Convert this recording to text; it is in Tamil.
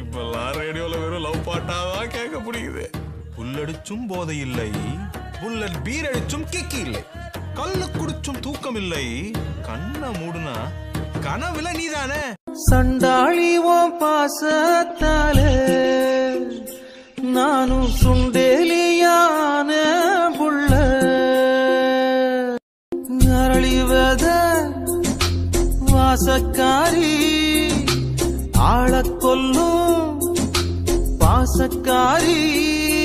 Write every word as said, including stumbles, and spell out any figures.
இப்பெல்லாம் ரேடியோல வெறும் லவ் பாட்டாதான் கேட்க பிடிக்குது. புல்லடிச்சும் போதை இல்லை, புல்லட் பீர் அடிச்சும் கிக்கி இல்லை, கல்லு குடிச்சும் தூக்கம் இல்லை, கண்ணை மூடுனா கனவுல நீதானே. சண்டாளி ஓம் பாசத்தாலே நானும் சுண்டேலியான புள்ள அரளிவத வாசக்காரி ஆள கொல்லும் பாசக்காரி